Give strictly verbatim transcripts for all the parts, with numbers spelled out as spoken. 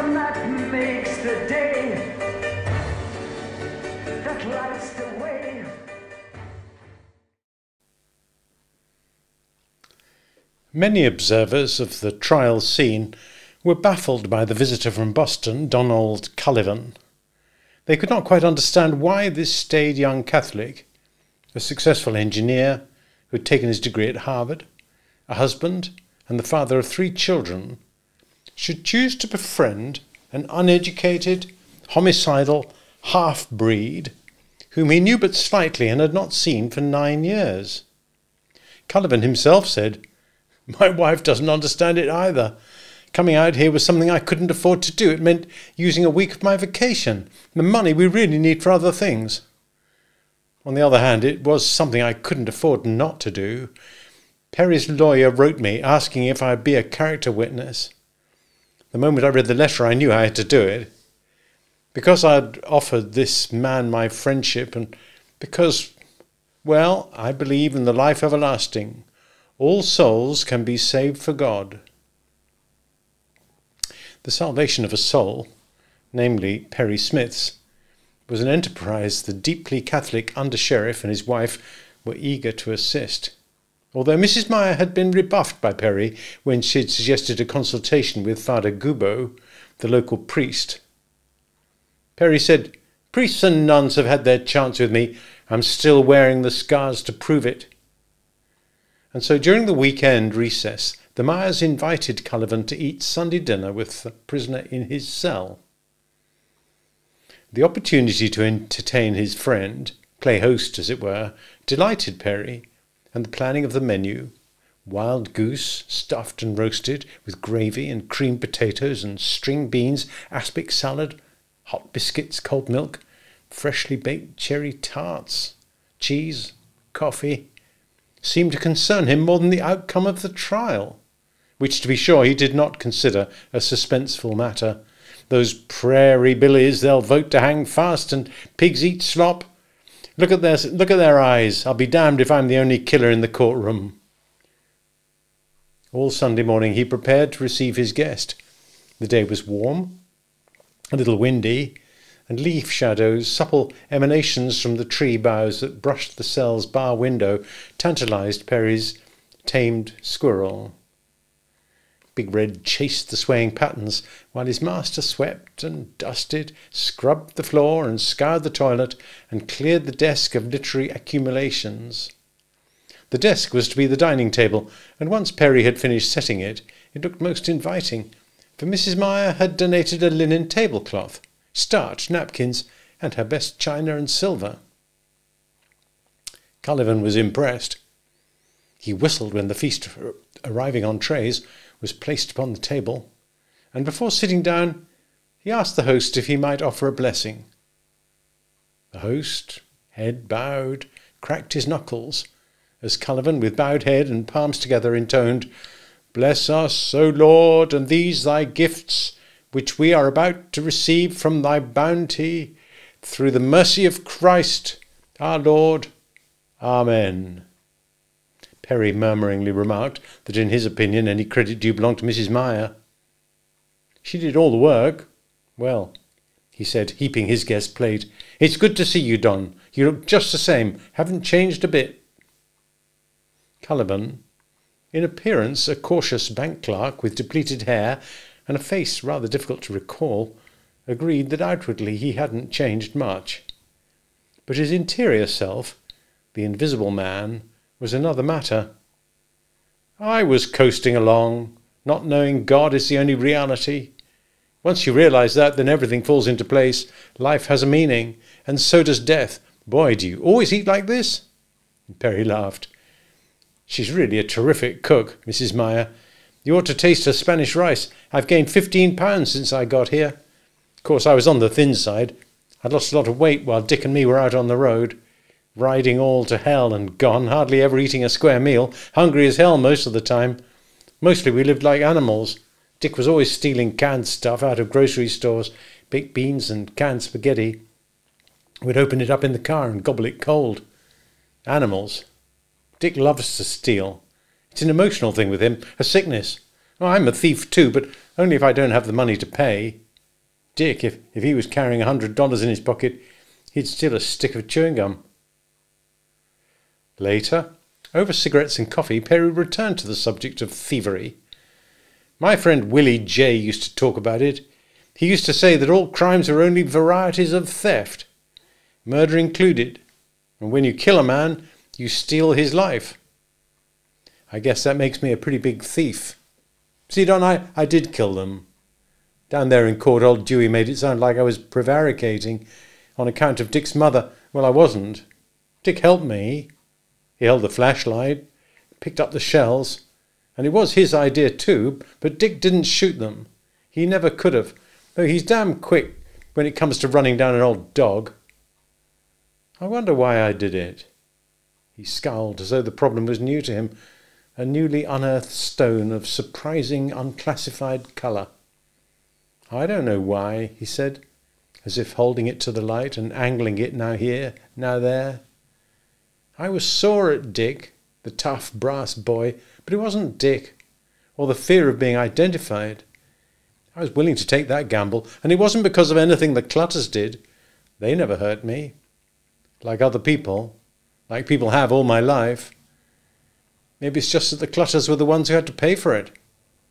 sun that makes the day, that lights the way. Many observers of the trial scene were baffled by the visitor from Boston, Donald Cullivan. They could not quite understand why this staid young Catholic, a successful engineer who had taken his degree at Harvard, a husband and the father of three children, should choose to befriend an uneducated, homicidal half-breed whom he knew but slightly and had not seen for nine years. Cullivan himself said, "My wife doesn't understand it either. Coming out here was something I couldn't afford to do. It meant using a week of my vacation, the money we really need for other things. On the other hand, it was something I couldn't afford not to do. Perry's lawyer wrote me asking if I'd be a character witness. The moment I read the letter, I knew I had to do it. Because I'd offered this man my friendship and because, well, I believe in the life everlasting. All souls can be saved for God." The salvation of a soul, namely Perry Smith's, was an enterprise the deeply Catholic under-sheriff and his wife were eager to assist. Although Missus Meyer had been rebuffed by Perry when she had suggested a consultation with Father Gubbo, the local priest. Perry said, "Priests and nuns have had their chance with me. I'm still wearing the scars to prove it." And so during the weekend recess, the Meyers invited Cullivan to eat Sunday dinner with the prisoner in his cell. The opportunity to entertain his friend, play host as it were, delighted Perry, and the planning of the menu, wild goose stuffed and roasted with gravy and creamed potatoes and string beans, aspic salad, hot biscuits, cold milk, freshly baked cherry tarts, cheese, coffee, seemed to concern him more than the outcome of the trial, which, to be sure, he did not consider a suspenseful matter. Those prairie billies, they'll vote to hang fast, and pigs eat slop. Look at their, look at their eyes. I'll be damned if I'm the only killer in the courtroom. All Sunday morning he prepared to receive his guest. The day was warm, a little windy, and leaf shadows, supple emanations from the tree boughs that brushed the cell's bar window, tantalized Perry's tamed squirrel. Big Red chased the swaying patterns, while his master swept and dusted, scrubbed the floor and scoured the toilet, and cleared the desk of literary accumulations. The desk was to be the dining table, and once Perry had finished setting it, it looked most inviting, for Missus Meyer had donated a linen tablecloth, starch, napkins, and her best china and silver. Cullivan was impressed. He whistled when the feast, arriving on trays, was placed upon the table, and before sitting down, he asked the host if he might offer a blessing. The host, head bowed, cracked his knuckles, as Cullivan, with bowed head and palms together, intoned, "Bless us, O Lord, and these thy gifts, which we are about to receive from thy bounty, through the mercy of Christ, our Lord. Amen." Perry murmuringly remarked that in his opinion any credit due belonged to Missus Meyer. "She did all the work." "Well," he said, heaping his guest's plate, "it's good to see you, Don. You look just the same. Haven't changed a bit." Cullivan, in appearance a cautious bank clerk with depleted hair and a face rather difficult to recall, agreed that outwardly he hadn't changed much. But his interior self, the invisible man, was another matter. "I was coasting along, not knowing God is the only reality. Once you realize that, then everything falls into place. Life has a meaning, and so does death. Boy, do you always eat like this?" And Perry laughed. "She's really a terrific cook, Missus Meyer. You ought to taste her Spanish rice. I've gained fifteen pounds since I got here. Of course, I was on the thin side. I'd lost a lot of weight while Dick and me were out on the road, riding all to hell and gone, hardly ever eating a square meal, hungry as hell most of the time. Mostly we lived like animals. Dick was always stealing canned stuff out of grocery stores, baked beans and canned spaghetti. We'd open it up in the car and gobble it cold. Animals. Dick loves to steal. It's an emotional thing with him, a sickness. Oh, I'm a thief too, but only if I don't have the money to pay. Dick, if, if he was carrying a hundred dollars in his pocket, he'd steal a stick of chewing gum. Later, over cigarettes and coffee, Perry returned to the subject of thievery. My friend Willie J. used to talk about it. He used to say that all crimes are only varieties of theft, murder included, and when you kill a man, you steal his life. I guess that makes me a pretty big thief. See, Don, I, I did kill them. Down there in court, old Dewey made it sound like I was prevaricating on account of Dick's mother. Well, I wasn't. Dick helped me. He held the flashlight, picked up the shells, and it was his idea too, but Dick didn't shoot them. He never could have, though he's damn quick when it comes to running down an old dog. I wonder why I did it. He scowled as though the problem was new to him, a newly unearthed stone of surprising unclassified colour. I don't know why, he said, as if holding it to the light and angling it now here, now there. I was sore at Dick, the tough brass boy, but it wasn't Dick, or the fear of being identified. I was willing to take that gamble, and it wasn't because of anything the Clutters did. They never hurt me. Like other people, like people have all my life. Maybe it's just that the Clutters were the ones who had to pay for it.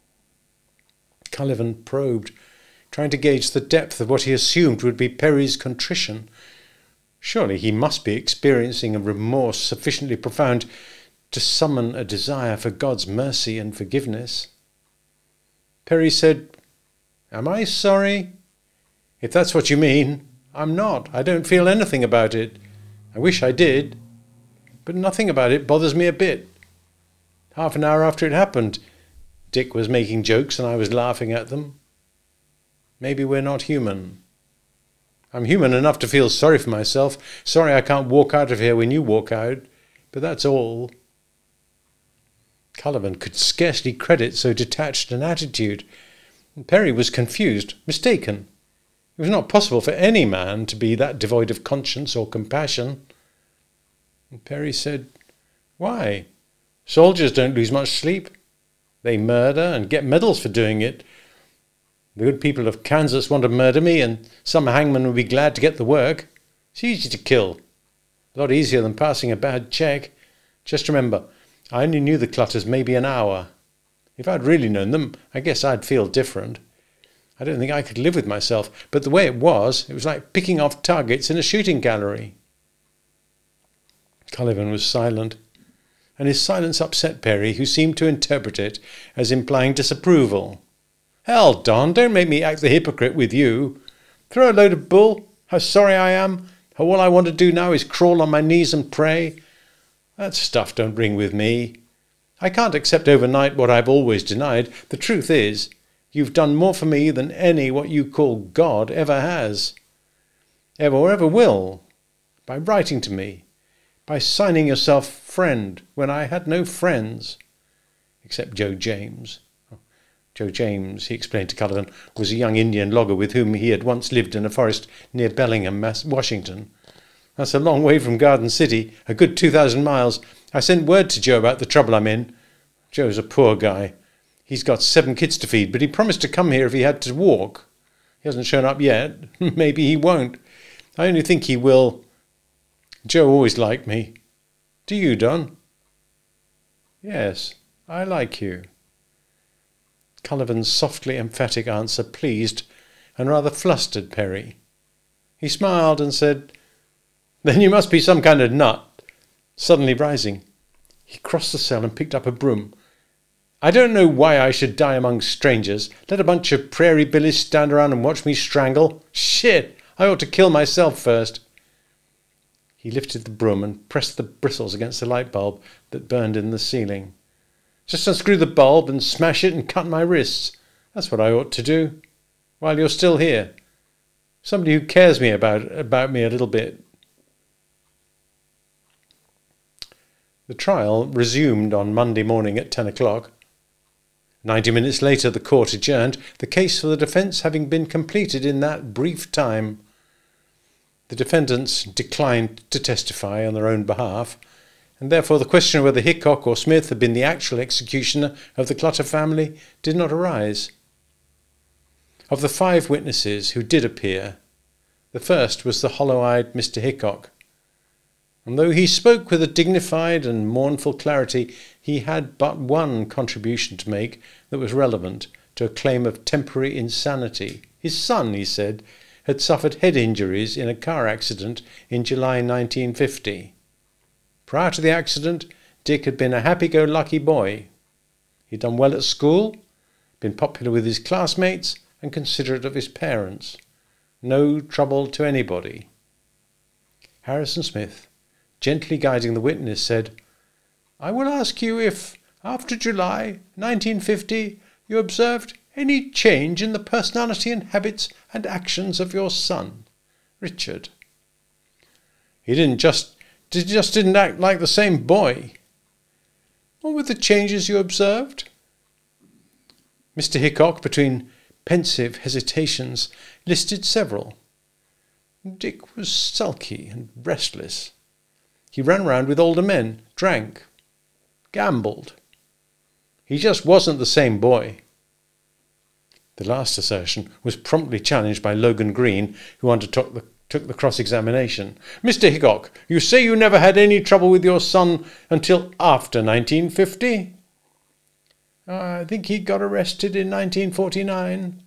Cullivan probed, trying to gauge the depth of what he assumed would be Perry's contrition. Surely he must be experiencing a remorse sufficiently profound to summon a desire for God's mercy and forgiveness. Perry said, "Am I sorry? If that's what you mean, I'm not. I don't feel anything about it. I wish I did, but nothing about it bothers me a bit. Half an hour after it happened, Dick was making jokes and I was laughing at them. Maybe we're not human. I'm human enough to feel sorry for myself, sorry I can't walk out of here when you walk out, but that's all." Cullivan could scarcely credit so detached an attitude. Perry was confused, mistaken. It was not possible for any man to be that devoid of conscience or compassion. And Perry said, "Why? Soldiers don't lose much sleep. They murder and get medals for doing it. The good people of Kansas want to murder me, and some hangman will be glad to get the work. It's easy to kill. A lot easier than passing a bad check. Just remember, I only knew the Clutters maybe an hour. If I'd really known them, I guess I'd feel different. I don't think I could live with myself, but the way it was, it was like picking off targets in a shooting gallery." Cullivan was silent, and his silence upset Perry, who seemed to interpret it as implying disapproval. "Hell, Don, don't make me act the hypocrite with you. Throw a load of bull. How sorry I am. How all I want to do now is crawl on my knees and pray. That stuff don't ring with me. I can't accept overnight what I've always denied. The truth is, you've done more for me than any what you call God ever has. Ever or ever will. By writing to me. By signing yourself friend when I had no friends. Except Joe James." Joe James, he explained to Cullivan, was a young Indian logger with whom he had once lived in a forest near Bellingham, Washington. "That's a long way from Garden City, a good two thousand miles. I sent word to Joe about the trouble I'm in. Joe's a poor guy. He's got seven kids to feed, but he promised to come here if he had to walk. He hasn't shown up yet. Maybe he won't. I only think he will. Joe always liked me. Do you, Don?" "Yes, I like you." Cullivan's softly emphatic answer pleased and rather flustered Perry. He smiled and said, "Then you must be some kind of nut." Suddenly rising, he crossed the cell and picked up a broom. "I don't know why I should die among strangers. Let a bunch of prairie billies stand around and watch me strangle. Shit! I ought to kill myself first." He lifted the broom and pressed the bristles against the light bulb that burned in the ceiling. "Just unscrew the bulb and smash it and cut my wrists. That's what I ought to do. While you're still here. Somebody who cares me about, about me a little bit." The trial resumed on Monday morning at ten o'clock. Ninety minutes later the court adjourned, the case for the defence having been completed in that brief time. The defendants declined to testify on their own behalf, and therefore the question of whether Hickok or Smith had been the actual executioner of the Clutter family did not arise. Of the five witnesses who did appear, the first was the hollow-eyed Mister Hickok, and though he spoke with a dignified and mournful clarity, he had but one contribution to make that was relevant to a claim of temporary insanity. His son, he said, had suffered head injuries in a car accident in July nineteen fifty. Prior to the accident, Dick had been a happy-go-lucky boy. He'd done well at school, been popular with his classmates, and considerate of his parents. No trouble to anybody. Harrison Smith, gently guiding the witness, said, "I will ask you if, after July nineteen fifty, you observed any change in the personality and habits and actions of your son, Richard." He didn't just, he just didn't act like the same boy. What were the changes you observed? Mister Hickok, between pensive hesitations, listed several. Dick was sulky and restless. He ran round with older men, drank, gambled. He just wasn't the same boy. The last assertion was promptly challenged by Logan Green, who undertook the, took the cross-examination. "Mister Hickok, you say you never had any trouble with your son until after nineteen fifty? I think he got arrested in nineteen forty-nine.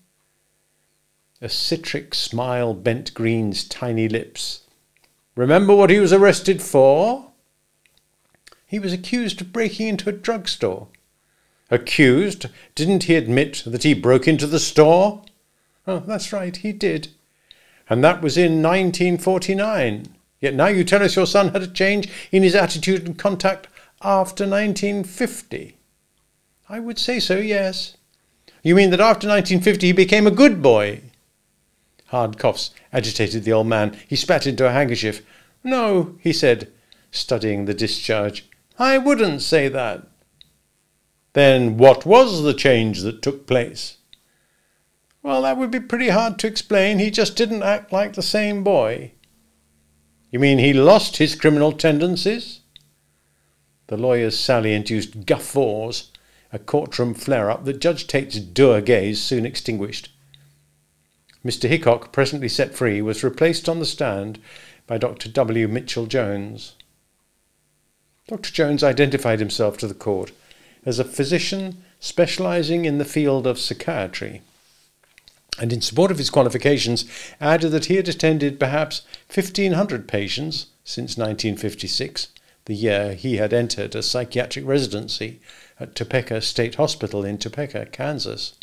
A citric smile bent Green's tiny lips. "Remember what he was arrested for?" "He was accused of breaking into a drugstore." "Accused? Didn't he admit that he broke into the store?" "Oh, that's right, he did." "And that was in nineteen forty-nine. Yet now you tell us your son had a change in his attitude and contact after nineteen fifty. "I would say so, yes." "You mean that after nineteen fifty he became a good boy?" Hard coughs agitated the old man. He spat into a handkerchief. "No," he said, studying the discharge. "I wouldn't say that." "Then what was the change that took place?" "Well, that would be pretty hard to explain. He just didn't act like the same boy." "You mean he lost his criminal tendencies?" The lawyer's sally induced guffaws, a courtroom flare-up that Judge Tate's dour gaze soon extinguished. Mister Hickok, presently set free, was replaced on the stand by Doctor W. Mitchell-Jones. Doctor Jones identified himself to the court as a physician specialising in the field of psychiatry, and in support of his qualifications added that he had attended perhaps fifteen hundred patients since nineteen fifty-six, the year he had entered a psychiatric residency at Topeka State Hospital in Topeka, Kansas.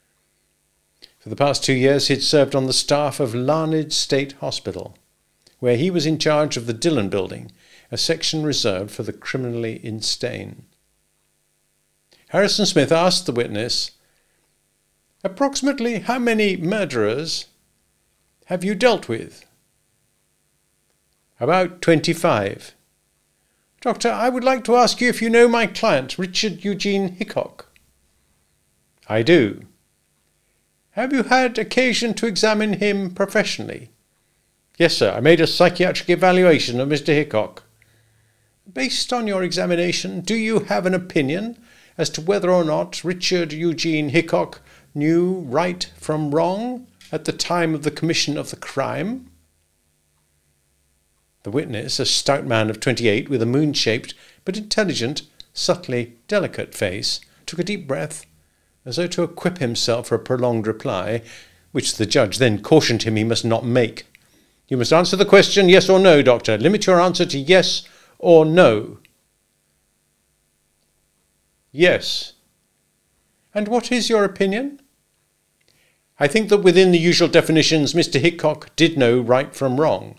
For the past two years he had served on the staff of Larned State Hospital, where he was in charge of the Dillon Building, a section reserved for the criminally insane. Harrison Smith asked the witness, "Approximately how many murderers have you dealt with?" "About twenty-five." "Doctor, I would like to ask you if you know my client, Richard Eugene Hickok." "I do." "Have you had occasion to examine him professionally?" "Yes, sir. I made a psychiatric evaluation of Mister Hickok." "Based on your examination, do you have an opinion as to whether or not Richard Eugene Hickok knew right from wrong at the time of the commission of the crime?" The witness, a stout man of twenty-eight with a moon-shaped but intelligent, subtly delicate face, took a deep breath, as though to equip himself for a prolonged reply, which the judge then cautioned him he must not make. "You must answer the question yes or no, doctor. Limit your answer to yes or no." "Yes." "And what is your opinion?" "I think that within the usual definitions Mister Hickok did know right from wrong."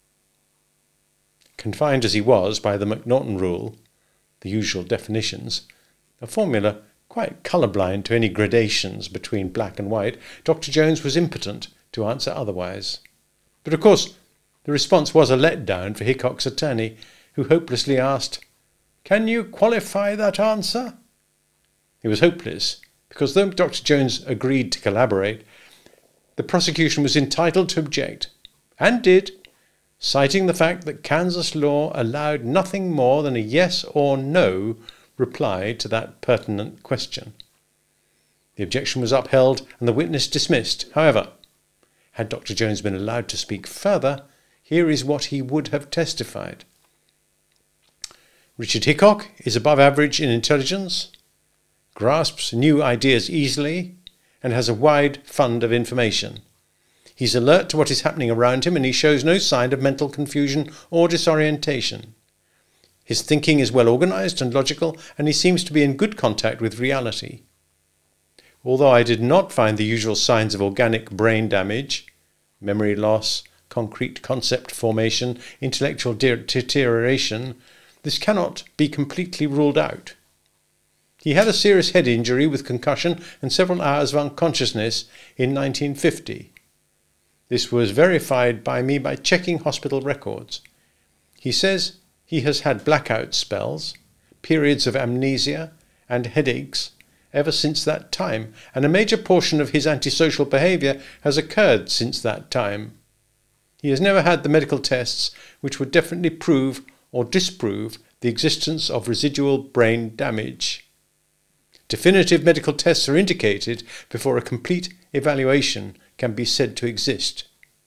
Confined as he was by the Macnaughton rule, the usual definitions, a formula quite colour-blind to any gradations between black and white, Doctor Jones was impotent to answer otherwise. But of course the response was a letdown for Hickok's attorney, who hopelessly asked, "Can you qualify that answer?" It was hopeless, because though Doctor Jones agreed to collaborate, the prosecution was entitled to object, and did, citing the fact that Kansas law allowed nothing more than a yes or no reply to that pertinent question. The objection was upheld and the witness dismissed. However, had Doctor Jones been allowed to speak further, here is what he would have testified. Richard Hickok is above average in intelligence, grasps new ideas easily, and has a wide fund of information. He's alert to what is happening around him, and he shows no sign of mental confusion or disorientation. His thinking is well organised and logical, and he seems to be in good contact with reality. Although I did not find the usual signs of organic brain damage, memory loss, concrete concept formation, intellectual deterioration, this cannot be completely ruled out. He had a serious head injury with concussion and several hours of unconsciousness in nineteen fifty. This was verified by me by checking hospital records. He says he has had blackout spells, periods of amnesia, and headaches ever since that time, and a major portion of his antisocial behaviour has occurred since that time. He has never had the medical tests which would definitely prove or disprove the existence of residual brain damage. Definitive medical tests are indicated before a complete evaluation can be said to exist.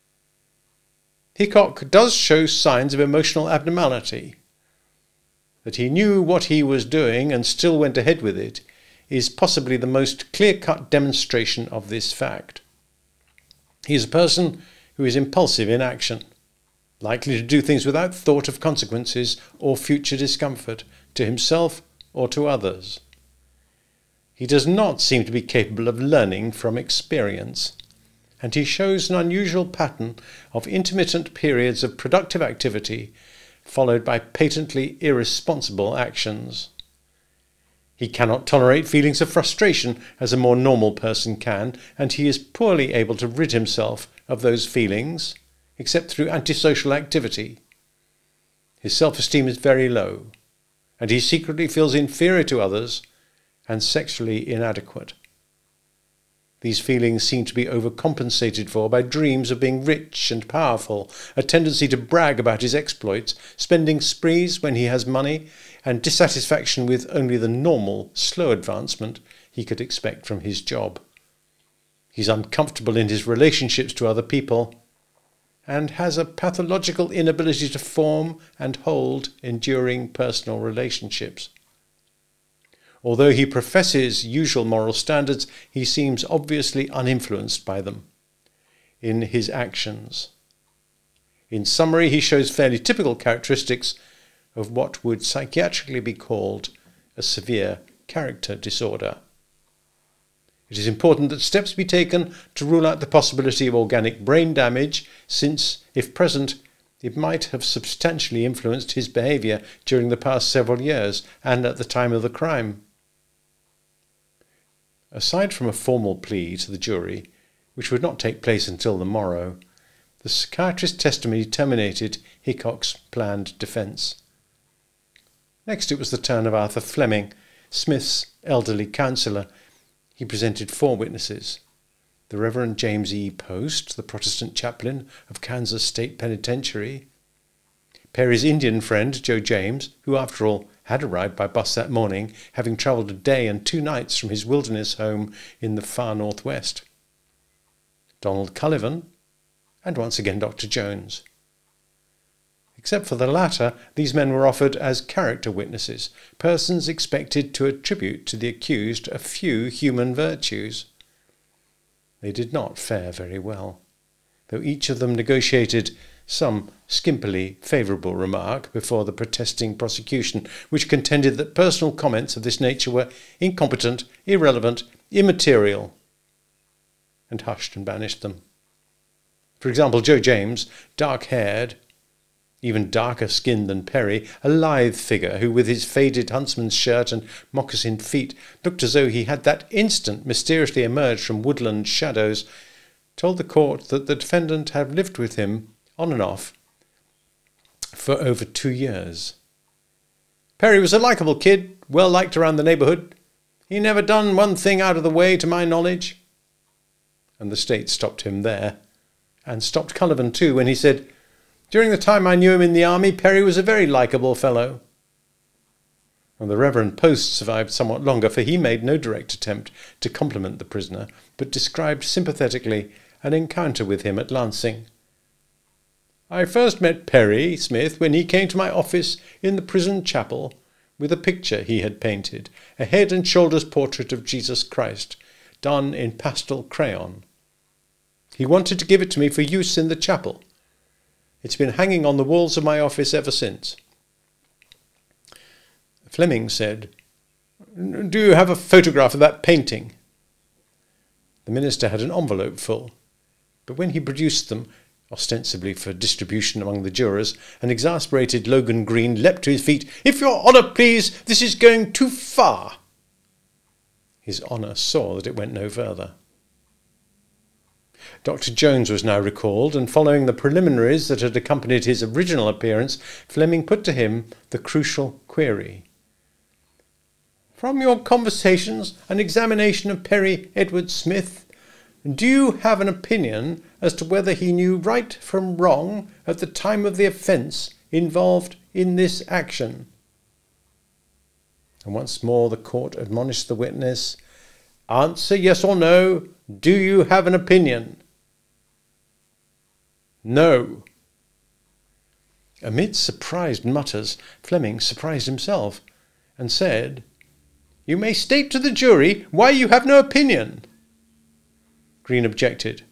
Hickok does show signs of emotional abnormality. That he knew what he was doing and still went ahead with it is possibly the most clear-cut demonstration of this fact. He is a person who is impulsive in action, likely to do things without thought of consequences or future discomfort to himself or to others. He does not seem to be capable of learning from experience, and he shows an unusual pattern of intermittent periods of productive activity followed by patently irresponsible actions. He cannot tolerate feelings of frustration as a more normal person can, and he is poorly able to rid himself of those feelings, except through antisocial activity. His self-esteem is very low, and he secretly feels inferior to others and sexually inadequate. These feelings seem to be overcompensated for by dreams of being rich and powerful, a tendency to brag about his exploits, spending sprees when he has money, and dissatisfaction with only the normal, slow advancement he could expect from his job. He's uncomfortable in his relationships to other people, and has a pathological inability to form and hold enduring personal relationships. Although he professes usual moral standards, he seems obviously uninfluenced by them in his actions. In summary, he shows fairly typical characteristics of what would psychiatrically be called a severe character disorder. It is important that steps be taken to rule out the possibility of organic brain damage, since, if present, it might have substantially influenced his behaviour during the past several years and at the time of the crime. Aside from a formal plea to the jury, which would not take place until the morrow, the psychiatrist's testimony terminated Hickok's planned defence. Next it was the turn of Arthur Fleming, Smith's elderly counsellor. He presented four witnesses: the Reverend James E. Post, the Protestant chaplain of Kansas State Penitentiary; Perry's Indian friend, Joe James, who after all had arrived by bus that morning, having travelled a day and two nights from his wilderness home in the far northwest; Donald Cullivan, and once again Doctor Jones. Except for the latter, these men were offered as character witnesses, persons expected to attribute to the accused a few human virtues. They did not fare very well, though each of them negotiated some skimpily favourable remark before the protesting prosecution, which contended that personal comments of this nature were incompetent, irrelevant, immaterial, and hushed and banished them. For example, Joe James, dark-haired, even darker skinned than Perry, a lithe figure who, with his faded huntsman's shirt and moccasined feet, looked as though he had that instant mysteriously emerged from woodland shadows, told the court that the defendant had lived with him, on and off, for over two years. Perry was a likeable kid, well liked around the neighbourhood. He never done one thing out of the way, to my knowledge. And the state stopped him there, and stopped Cullivan too, when he said, "During the time I knew him in the army, Perry was a very likeable fellow." And the Reverend Post survived somewhat longer, for he made no direct attempt to compliment the prisoner, but described sympathetically an encounter with him at Lancing. "I first met Perry Smith when he came to my office in the prison chapel with a picture he had painted, a head and shoulders portrait of Jesus Christ, done in pastel crayon. He wanted to give it to me for use in the chapel. It's been hanging on the walls of my office ever since." Fleming said, "Do you have a photograph of that painting?" The minister had an envelope full, but when he produced them, ostensibly for distribution among the jurors, an exasperated Logan Green leapt to his feet. "If your honour please, this is going too far." His honour saw that it went no further. Doctor Jones was now recalled, and following the preliminaries that had accompanied his original appearance, Fleming put to him the crucial query. "From your conversations and examination of Perry Edward Smith, do you have an opinion as to whether he knew right from wrong at the time of the offence involved in this action?" And once more the court admonished the witness, "Answer yes or no. Do you have an opinion?" "No." Amid surprised mutters, Fleming surprised himself and said, "You may state to the jury why you have no opinion." Green objected.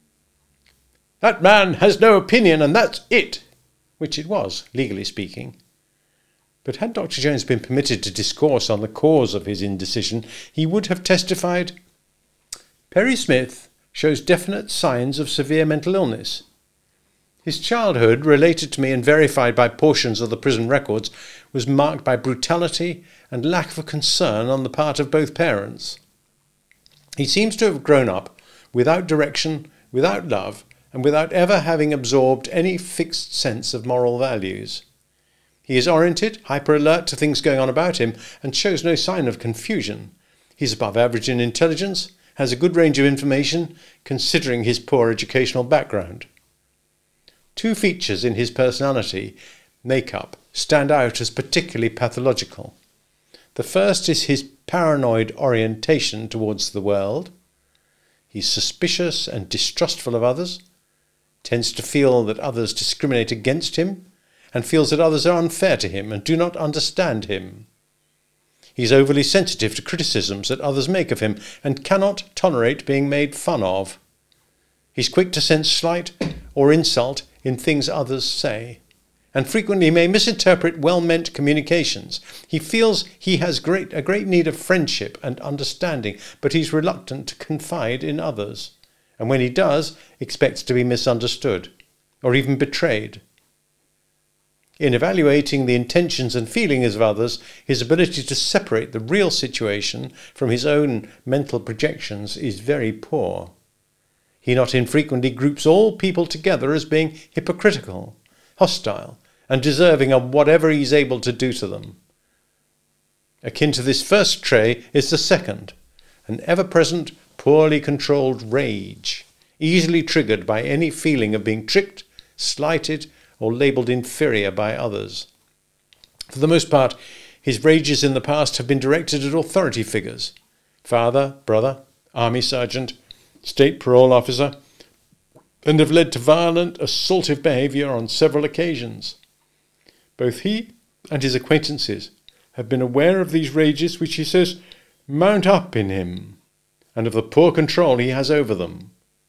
"That man has no opinion, and that's it," which it was, legally speaking. But had Doctor Jones been permitted to discourse on the cause of his indecision, he would have testified, "Perry Smith shows definite signs of severe mental illness. His childhood, related to me and verified by portions of the prison records, was marked by brutality and lack of concern on the part of both parents. He seems to have grown up without direction, without love, and without ever having absorbed any fixed sense of moral values. He is oriented, hyper-alert to things going on about him, and shows no sign of confusion. He is above average in intelligence, has a good range of information, considering his poor educational background. Two features in his personality makeup stand out as particularly pathological. The first is his paranoid orientation towards the world. He's suspicious and distrustful of others, tends to feel that others discriminate against him, and feels that others are unfair to him and do not understand him. He's overly sensitive to criticisms that others make of him and cannot tolerate being made fun of. He's quick to sense slight or insult in things others say, and frequently may misinterpret well-meant communications. He feels he has great, a great need of friendship and understanding, but he's reluctant to confide in others, and when he does, expects to be misunderstood or even betrayed. In evaluating the intentions and feelings of others, his ability to separate the real situation from his own mental projections is very poor. He not infrequently groups all people together as being hypocritical, hostile, and deserving of whatever he is able to do to them. Akin to this first trait is the second, an ever-present, poorly controlled rage, easily triggered by any feeling of being tricked, slighted, or labelled inferior by others. For the most part, his rages in the past have been directed at authority figures, father, brother, army sergeant, state parole officer, and have led to violent, assaultive behaviour on several occasions. Both he and his acquaintances have been aware of these rages which he says mount up in him, and of the poor control he has over them.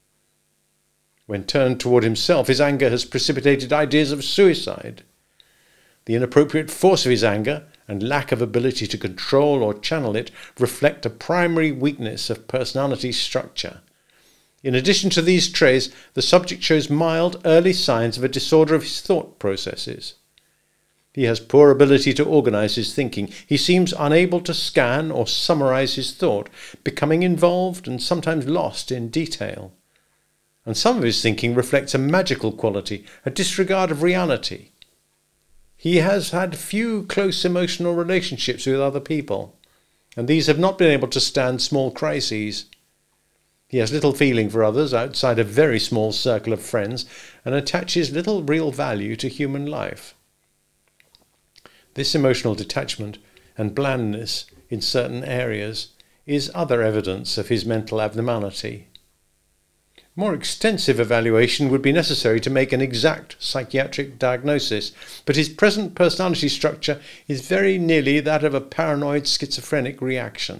When turned toward himself, his anger has precipitated ideas of suicide. The inappropriate force of his anger and lack of ability to control or channel it reflect a primary weakness of personality structure. In addition to these traits, the subject shows mild, early signs of a disorder of his thought processes. He has poor ability to organize his thinking. He seems unable to scan or summarize his thought, becoming involved and sometimes lost in detail. And some of his thinking reflects a magical quality, a disregard of reality. He has had few close emotional relationships with other people, and these have not been able to stand small crises. He has little feeling for others outside a very small circle of friends, and attaches little real value to human life. This emotional detachment and blandness in certain areas is other evidence of his mental abnormality. More extensive evaluation would be necessary to make an exact psychiatric diagnosis, but his present personality structure is very nearly that of a paranoid schizophrenic reaction.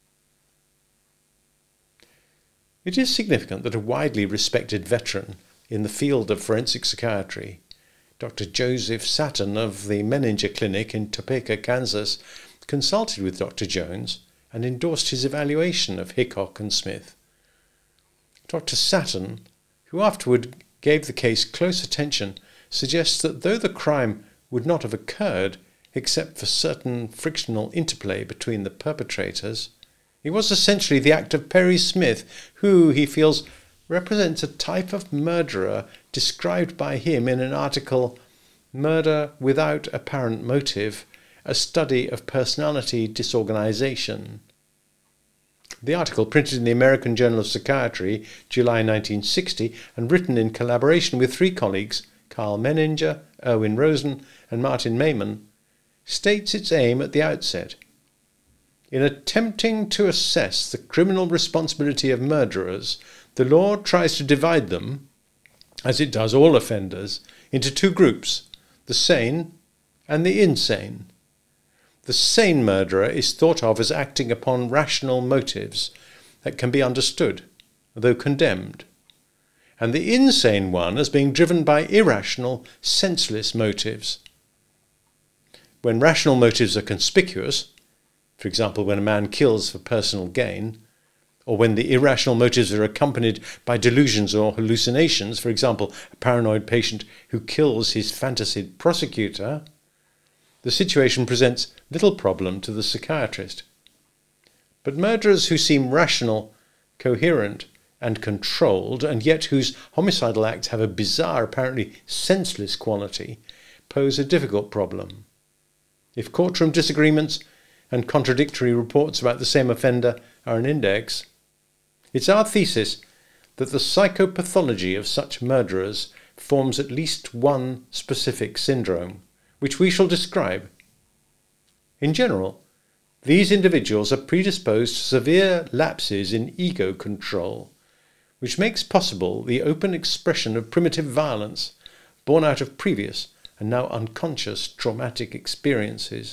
It is significant that a widely respected veteran in the field of forensic psychiatry, Doctor Joseph Saturn of the Menninger Clinic in Topeka, Kansas, consulted with Doctor Jones and endorsed his evaluation of Hickok and Smith. Doctor Saturn, who afterward gave the case close attention, suggests that though the crime would not have occurred except for certain frictional interplay between the perpetrators, it was essentially the act of Perry Smith, who, he feels, represents a type of murderer described by him in an article, Murder Without Apparent Motive, a Study of Personality Disorganization. The article, printed in the American Journal of Psychiatry, July nineteen sixty, and written in collaboration with three colleagues, Carl Menninger, Erwin Rosen, and Martin Mayman, states its aim at the outset. In attempting to assess the criminal responsibility of murderers, the law tries to divide them, as it does all offenders, into two groups, the sane and the insane. The sane murderer is thought of as acting upon rational motives that can be understood, though condemned, and the insane one as being driven by irrational, senseless motives. When rational motives are conspicuous, for example, when a man kills for personal gain, or when the irrational motives are accompanied by delusions or hallucinations, for example, a paranoid patient who kills his fantasied prosecutor, the situation presents little problem to the psychiatrist. But murderers who seem rational, coherent, and controlled, and yet whose homicidal acts have a bizarre, apparently senseless quality, pose a difficult problem. If courtroom disagreements and contradictory reports about the same offender are an index, it's our thesis that the psychopathology of such murderers forms at least one specific syndrome, which we shall describe. In general, these individuals are predisposed to severe lapses in ego control, which makes possible the open expression of primitive violence born out of previous and now unconscious traumatic experiences.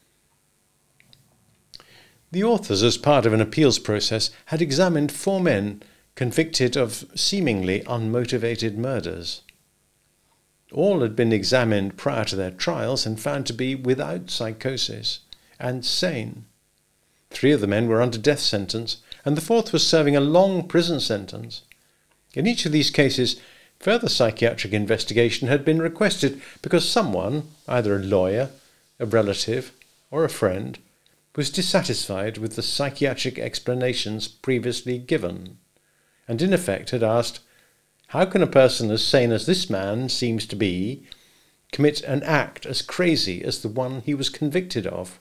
The authors, as part of an appeals process, had examined four men convicted of seemingly unmotivated murders. All had been examined prior to their trials and found to be without psychosis and sane. Three of the men were under death sentence, and the fourth was serving a long prison sentence. In each of these cases, further psychiatric investigation had been requested because someone, either a lawyer, a relative, or a friend, was dissatisfied with the psychiatric explanations previously given, and in effect had asked, how can a person as sane as this man seems to be commit an act as crazy as the one he was convicted of?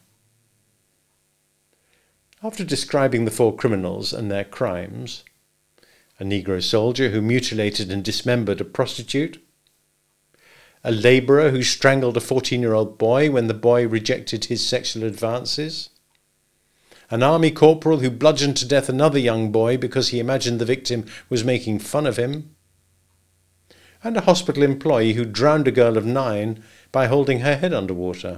After describing the four criminals and their crimes, a Negro soldier who mutilated and dismembered a prostitute, a labourer who strangled a fourteen-year-old boy when the boy rejected his sexual advances, an army corporal who bludgeoned to death another young boy because he imagined the victim was making fun of him, and a hospital employee who drowned a girl of nine by holding her head underwater.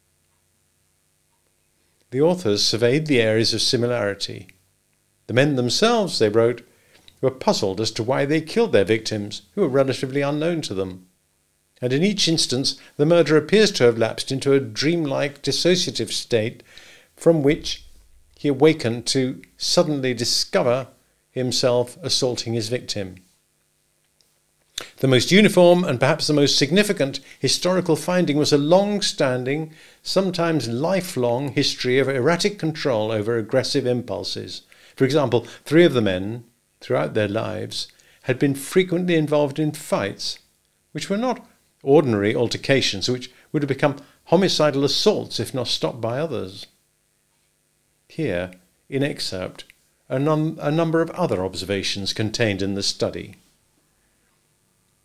The authors surveyed the areas of similarity. The men themselves, they wrote, were puzzled as to why they killed their victims, who were relatively unknown to them. And in each instance, the murderer appears to have lapsed into a dreamlike dissociative state from which he awakened to suddenly discover himself assaulting his victim. The most uniform and perhaps the most significant historical finding was a long-standing, sometimes lifelong history of erratic control over aggressive impulses. For example, three of the men, throughout their lives, had been frequently involved in fights, which were not ordinary altercations, which would have become homicidal assaults if not stopped by others. Here, in excerpt, a, num- a number of other observations contained in the study.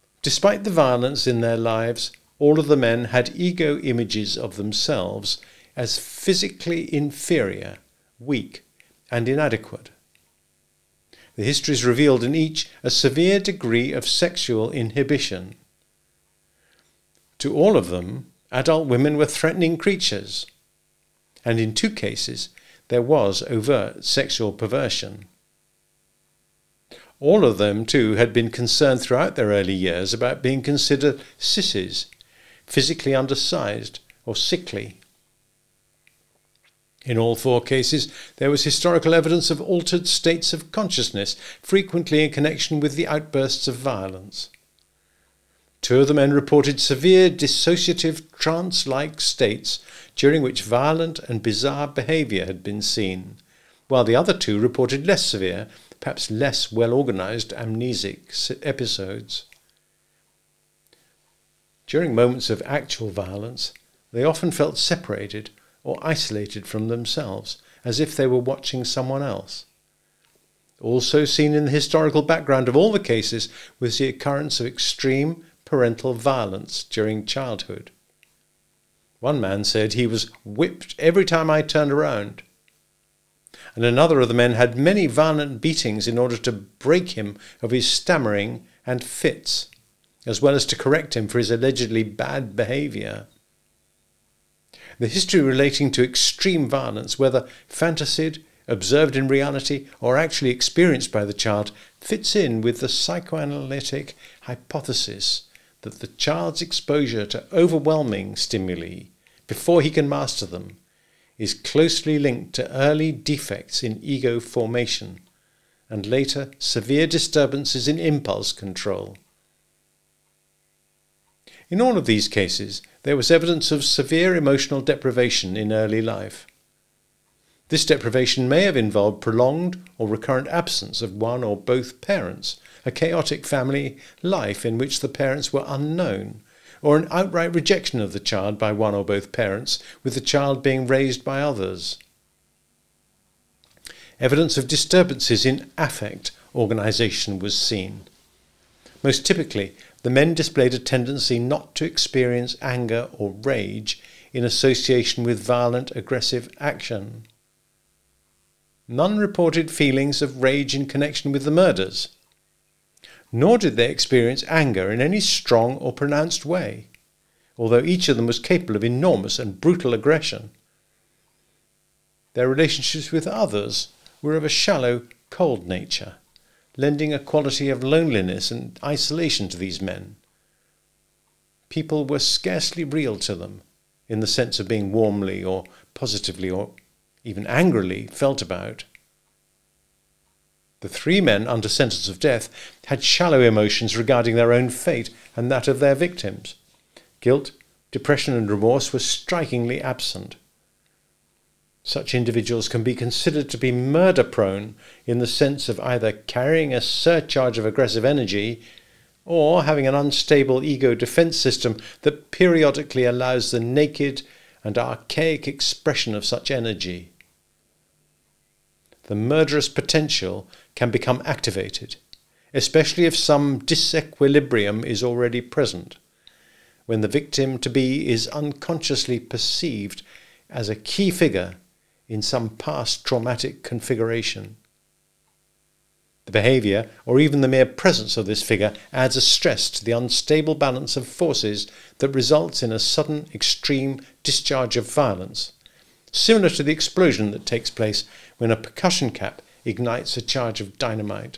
Despite the violence in their lives, all of the men had ego images of themselves as physically inferior, weak, and inadequate. The histories revealed in each a severe degree of sexual inhibition. To all of them, adult women were threatening creatures, and in two cases there was overt sexual perversion. All of them, too, had been concerned throughout their early years about being considered sissies, physically undersized or sickly. In all four cases, there was historical evidence of altered states of consciousness, frequently in connection with the outbursts of violence. Two of the men reported severe dissociative trance-like states during which violent and bizarre behaviour had been seen, while the other two reported less severe, perhaps less well-organised amnesic episodes. During moments of actual violence, they often felt separated or isolated from themselves, as if they were watching someone else. Also seen in the historical background of all the cases was the occurrence of extreme parental violence during childhood. One man said he was whipped every time I turned around, and another of the men had many violent beatings in order to break him of his stammering and fits, as well as to correct him for his allegedly bad behaviour. The history relating to extreme violence, whether fantasied, observed in reality, or actually experienced by the child, fits in with the psychoanalytic hypothesis that the child's exposure to overwhelming stimuli before he can master them is closely linked to early defects in ego formation and later severe disturbances in impulse control. In all of these cases, there was evidence of severe emotional deprivation in early life. This deprivation may have involved prolonged or recurrent absence of one or both parents, a chaotic family life in which the parents were unknown, or an outright rejection of the child by one or both parents, with the child being raised by others. Evidence of disturbances in affect organisation was seen. Most typically, the men displayed a tendency not to experience anger or rage in association with violent, aggressive action. None reported feelings of rage in connection with the murders, nor did they experience anger in any strong or pronounced way, although each of them was capable of enormous and brutal aggression. Their relationships with others were of a shallow, cold nature, lending a quality of loneliness and isolation to these men. People were scarcely real to them, in the sense of being warmly or positively or even angrily felt about. The three men under sentence of death had shallow emotions regarding their own fate and that of their victims. Guilt, depression and remorse were strikingly absent. Such individuals can be considered to be murder-prone in the sense of either carrying a surcharge of aggressive energy or having an unstable ego defense system that periodically allows the naked and archaic expression of such energy. The murderous potential can become activated, especially if some disequilibrium is already present, when the victim-to-be is unconsciously perceived as a key figure in some past traumatic configuration. The behaviour, or even the mere presence of this figure, adds a stress to the unstable balance of forces that results in a sudden, extreme discharge of violence, similar to the explosion that takes place when a percussion cap ignites a charge of dynamite.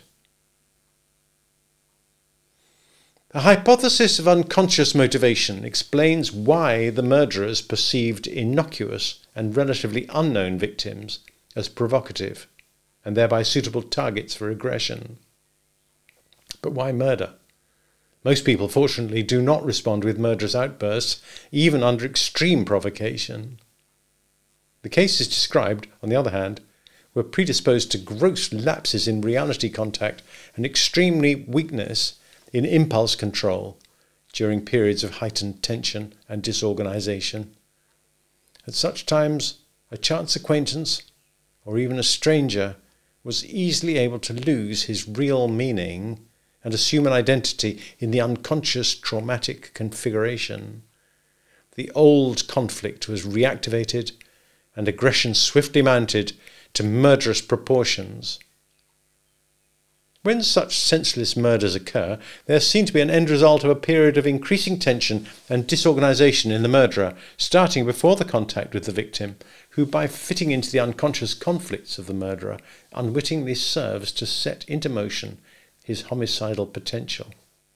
The hypothesis of unconscious motivation explains why the murderers perceived innocuous and relatively unknown victims as provocative and thereby suitable targets for aggression. But why murder? Most people, fortunately, do not respond with murderous outbursts, even under extreme provocation. The cases described, on the other hand, were predisposed to gross lapses in reality contact and extremely weakness in impulse control during periods of heightened tension and disorganization. At such times, a chance acquaintance, or even a stranger, was easily able to lose his real meaning and assume an identity in the unconscious traumatic configuration. The old conflict was reactivated and aggression swiftly mounted to murderous proportions. When such senseless murders occur, they are seen to be an end result of a period of increasing tension and disorganisation in the murderer, starting before the contact with the victim, who, by fitting into the unconscious conflicts of the murderer, unwittingly serves to set into motion his homicidal potential.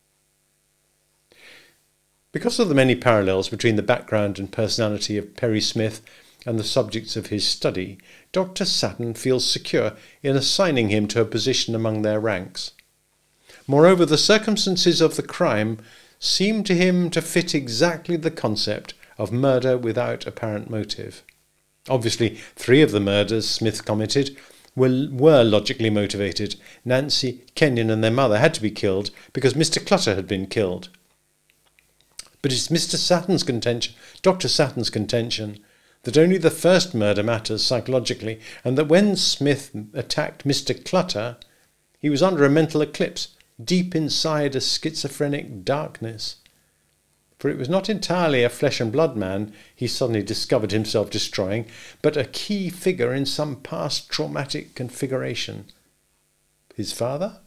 Because of the many parallels between the background and personality of Perry Smith and the subjects of his study, Doctor Saturn feels secure in assigning him to a position among their ranks. Moreover, the circumstances of the crime seem to him to fit exactly the concept of murder without apparent motive. Obviously, three of the murders Smith committed were, were logically motivated. Nancy, Kenyon and their mother had to be killed because Mister Clutter had been killed. But it's Mister Saturn's contention, Doctor Saturn's contention, that only the first murder matters psychologically, and that when Smith attacked Mister Clutter, he was under a mental eclipse, deep inside a schizophrenic darkness. For it was not entirely a flesh and blood man he suddenly discovered himself destroying, but a key figure in some past traumatic configuration. His father?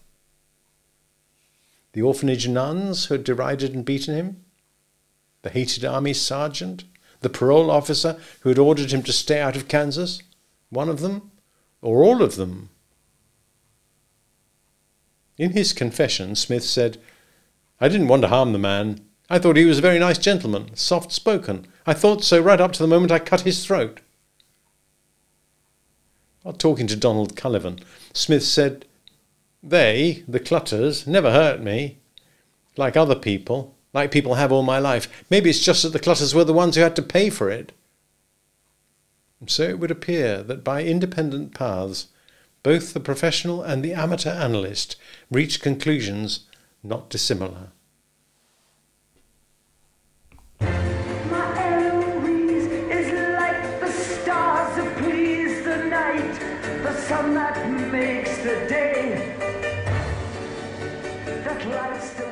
The orphanage nuns who had derided and beaten him? The hated army sergeant? The parole officer who had ordered him to stay out of Kansas? One of them? Or all of them? In his confession, Smith said, "I didn't want to harm the man. I thought he was a very nice gentleman, soft-spoken. I thought so right up to the moment I cut his throat." While talking to Donald Cullivan, Smith said, "They, the Clutters, never hurt me. Like other people. Like people have all my life. Maybe it's just that the Clutters were the ones who had to pay for it." And so it would appear that by independent paths, both the professional and the amateur analyst reach conclusions not dissimilar. My Eloise is like the stars that please the night, the sun that makes the day, that lights the